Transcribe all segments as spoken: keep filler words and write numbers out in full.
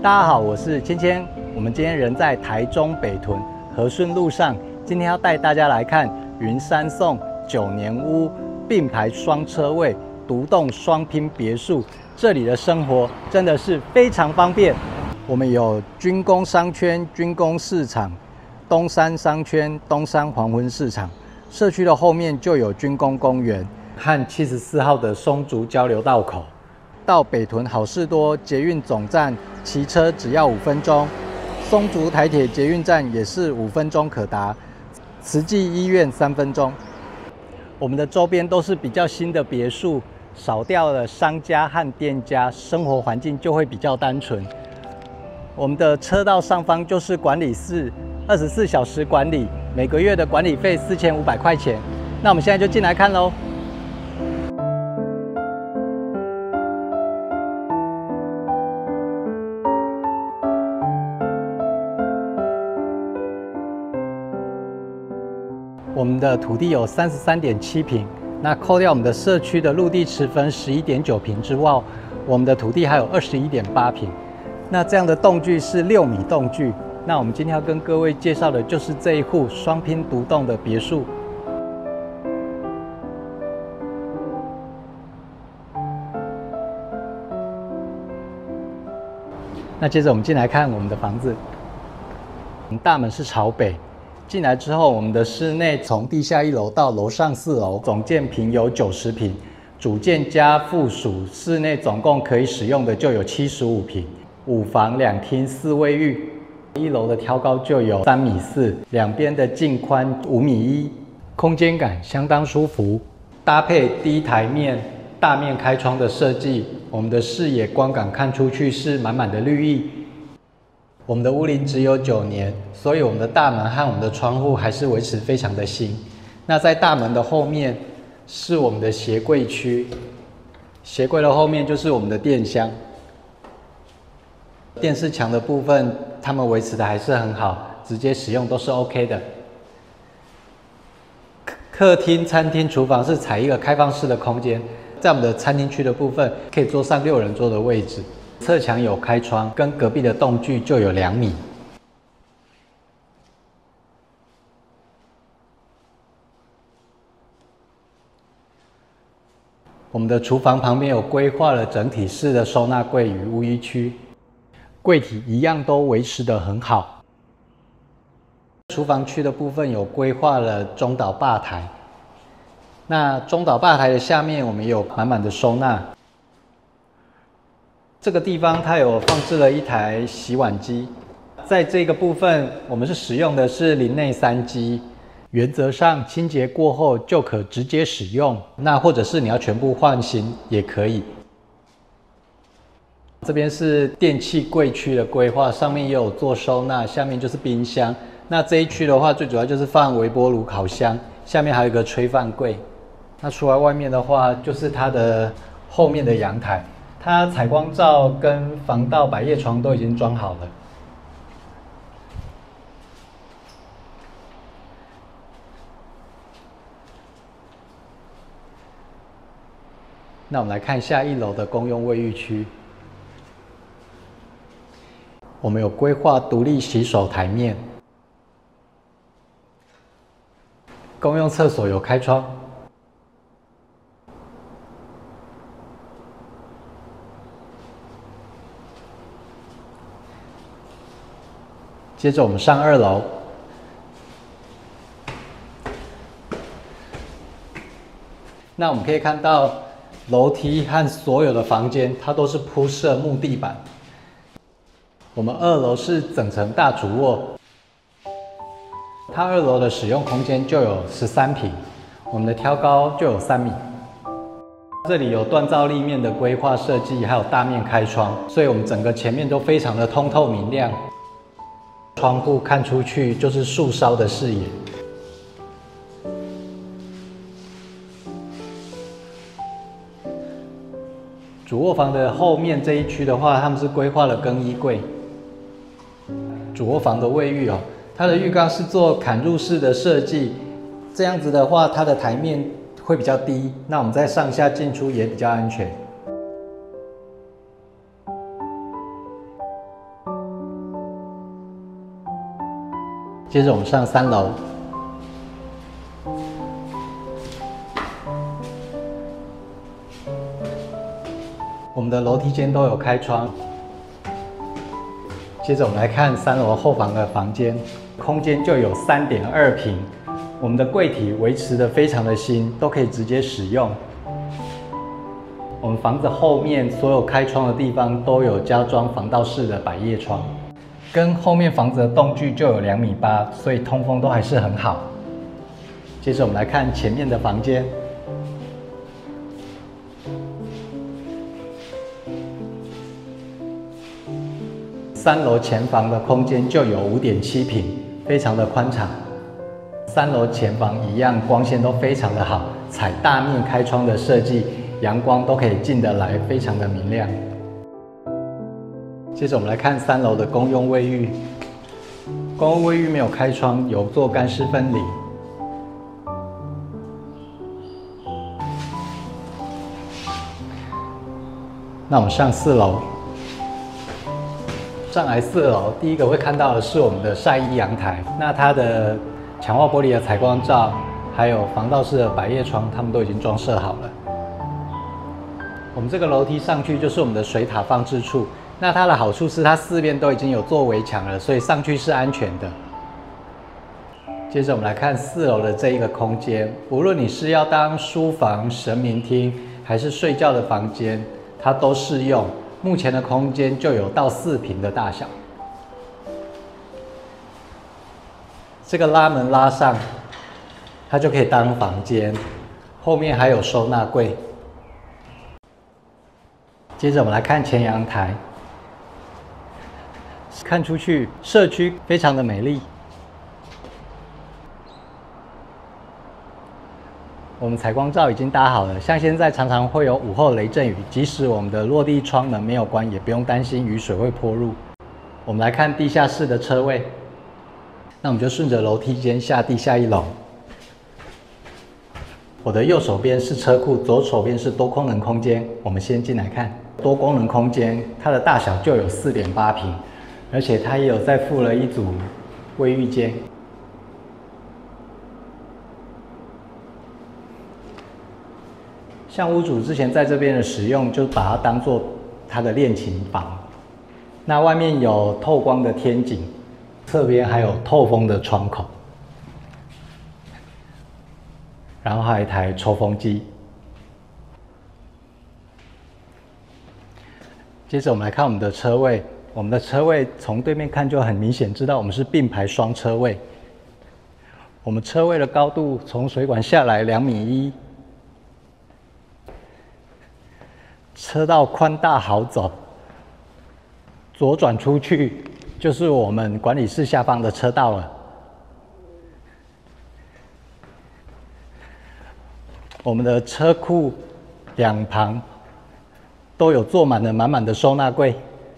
大家好，我是芊芊。我们今天人在台中北屯和顺路上，今天要带大家来看云山颂九年屋并排双车位独栋双拼别墅。这里的生活真的是非常方便。我们有军工商圈、军工市场、东山商圈、东山黄昏市场。社区的后面就有军工公园和七十四号的松竹交流道口。到北屯好事多捷运总站骑车只要五分钟，松竹台铁捷运站也是五分钟可达，慈济医院三分钟。我们的周边都是比较新的别墅，少掉了商家和店家，生活环境就会比较单纯。我们的车道上方就是管理室，二十四小时管理，每个月的管理费四千五百块钱。那我们现在就进来看喽。我们的土地有三十三点七坪，那扣掉我们的社区的陆地持分十一点九坪之外，我们的土地还有二十一点八坪。那这样的栋距是六米栋距。那我们今天要跟各位介绍的就是这一户双拼独栋的别墅。那接着我们进来看我们的房子，我们大门是朝北。进来之后，我们的室内从地下一楼到楼上四楼，总建坪有九十坪，主建加附属室内总共可以使用的就有七十五坪，五房两厅四卫浴。一楼的挑高就有三米四，两边的净宽五米一，空间感相当舒服。搭配低台面、大面开窗的设计，我们的视野光感看出去是满满的绿意。我们的屋龄只有九年，所以我们的大门和我们的窗户还是维持非常的新。那在大门的后面是我们的鞋柜区，鞋柜的后面就是我们的电箱。电视墙的部分，他们维持的还是很好，直接使用都是 OK 的。客厅、餐厅、厨房是采一个开放式的空间，在我们的餐厅区的部分，可以坐上六人桌的位置。侧墙有开窗，跟隔壁的栋距就有两米。我们的厨房旁边有规划了整体式的收纳柜与污衣区，柜体一样都维持得很好。厨房区的部分有规划了中岛吧台，那中岛吧台的下面我们有满满的收纳。这个地方它有放置了一台洗碗机，在这个部分我们是使用的是林内三机，原则上清洁过后就可直接使用，那或者是你要全部换新也可以。这边是电器柜区的规划，上面也有做收纳，下面就是冰箱。那这一区的话，最主要就是放微波炉、烤箱，下面还有一个炊饭柜。那出来外面的话，就是它的后面的阳台。它采光罩跟防盗百叶窗都已经装好了。那我们来看下一楼的公用卫浴区，我们有规划独立洗手台面，公用厕所有开窗。接着我们上二楼，那我们可以看到楼梯和所有的房间，它都是铺设木地板。我们二楼是整层大主卧，它二楼的使用空间就有十三坪，我们的挑高就有三米。这里有锻造立面的规划设计，还有大面开窗，所以我们整个前面都非常的通透明亮。窗户看出去就是树梢的视野。主卧房的后面这一区的话，他们是规划了更衣柜。主卧房的卫浴哦，它的浴缸是做砍入式的设计，这样子的话，它的台面会比较低，那我们在上下进出也比较安全。 接着我们上三楼。我们的楼梯间都有开窗。接着我们来看三楼后房的房间，空间就有 三点二 平，我们的柜体维持得非常的新，都可以直接使用。我们房子后面所有开窗的地方都有加装防盗式的百叶窗，跟后面房子的栋距就有两米八，所以通风都还是很好。接着我们来看前面的房间。三楼前房的空间就有 五点七 平，非常的宽敞。三楼前房一样，光线都非常的好，采大面开窗的设计，阳光都可以进得来，非常的明亮。接着我们来看三楼的公用卫浴，公用卫浴没有开窗，有做干湿分离。那我们上四楼。上来四楼，第一个会看到的是我们的晒衣阳台。那它的强化玻璃的采光罩，还有防盗式的百叶窗，它们都已经装设好了。我们这个楼梯上去就是我们的水塔放置处。那它的好处是它四边都已经有做围墙了，所以上去是安全的。接着我们来看四楼的这一个空间，无论你是要当书房、神明厅，还是睡觉的房间，它都适用。目前的空间就有到四平的大小。这个拉门拉上，它就可以当房间，后面还有收纳柜。接着我们来看前阳台，看出去社区非常的美丽。我们采光罩已经搭好了，像现在常常会有午后雷阵雨，即使我们的落地窗门没有关，也不用担心雨水会泼入。我们来看地下室的车位，那我们就顺着楼梯间下地下一楼。我的右手边是车库，左手边是多功能空间。我们先进来看多功能空间，它的大小就有 四点八 平，而且它也有再附了一组卫浴间。像屋主之前在这边的使用，就把它当做他的练琴房。那外面有透光的天井，侧边还有透风的窗口，然后还有一台抽风机。接着我们来看我们的车位，我们的车位从对面看就很明显知道我们是并排双车位。我们车位的高度从水管下来两米一。车道宽大好走，左转出去就是我们管理室下方的车道了。我们的车库两旁都有坐满了满满的收纳柜。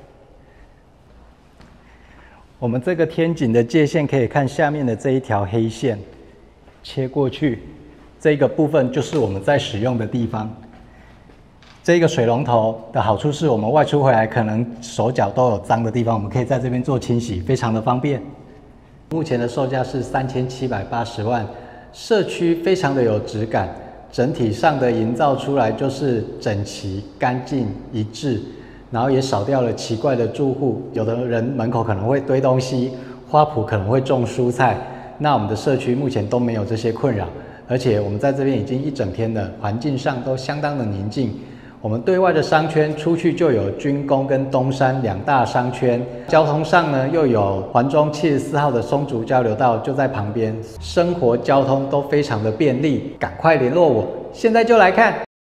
我们这个天井的界限可以看下面的这一条黑线切过去，这个部分就是我们在使用的地方。这个水龙头的好处是我们外出回来可能手脚都有脏的地方，我们可以在这边做清洗，非常的方便。目前的售价是三千七百八十万，社区非常的有质感，整体上的营造出来就是整齐、干净、一致，然后也少掉了奇怪的住户，有的人门口可能会堆东西，花圃可能会种蔬菜，那我们的社区目前都没有这些困扰，而且我们在这边已经一整天了，环境上都相当的宁静。我们对外的商圈出去就有军工跟东山两大商圈，交通上呢又有环中七十四号的松竹交流道就在旁边，生活交通都非常的便利，赶快联络我，现在就来看。